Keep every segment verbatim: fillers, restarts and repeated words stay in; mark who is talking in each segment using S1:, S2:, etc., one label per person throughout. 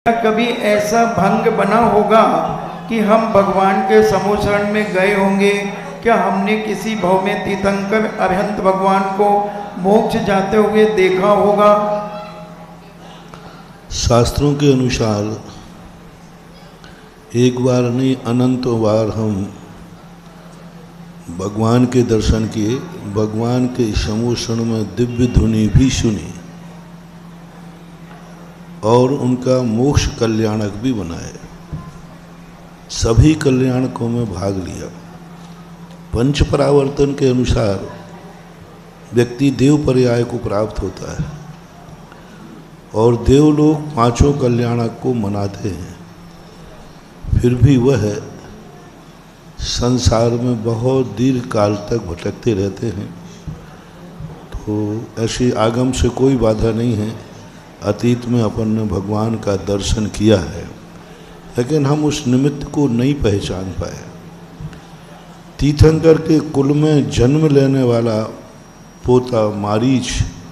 S1: क्या कभी ऐसा भंग बना होगा कि हम भगवान के समूह शरण में गए होंगे? क्या हमने किसी भव में तीर्थंकर अरिहंत भगवान को मोक्ष जाते हुए देखा होगा?
S2: शास्त्रों के अनुसार एक बार नहीं अनंत बार हम भगवान के दर्शन किए, भगवान के समूह शरण में दिव्य धुनी भी सुनी और उनका मोक्ष कल्याणक भी बनाए। सभी कल्याणकों में भाग लिया। पंच परावर्तन के अनुसार व्यक्ति देव पर्याय को प्राप्त होता है और देवलोक पांचों कल्याणक को मनाते हैं, फिर भी वह संसार में बहुत दीर्घ काल तक भटकते रहते हैं। तो ऐसी आगम से कोई बाधा नहीं है। अतीत में अपन ने भगवान का दर्शन किया है, लेकिन हम उस निमित्त को नहीं पहचान पाए। तीर्थंकर के कुल में जन्म लेने वाला पोता मारीच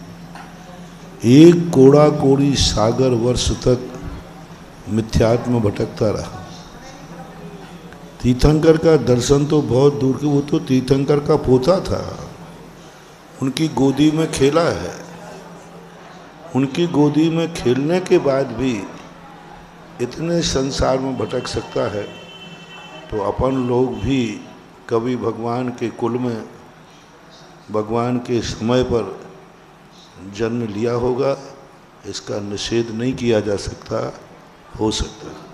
S2: एक कोड़ा कोड़ी सागर वर्ष तक मिथ्यात्म में भटकता रहा। तीर्थंकर का दर्शन तो बहुत दूर के, वो तो तीर्थंकर का पोता था, उनकी गोदी में खेला है। उनकी गोदी में खेलने के बाद भी इतने संसार में भटक सकता है, तो अपन लोग भी कभी भगवान के कुल में भगवान के समय पर जन्म लिया होगा, इसका निषेध नहीं किया जा सकता। हो सकता है।